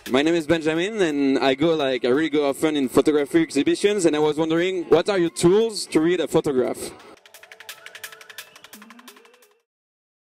My name is Benjamin, and I really go often in photography exhibitions, and I was wondering, what are your tools to read a photograph?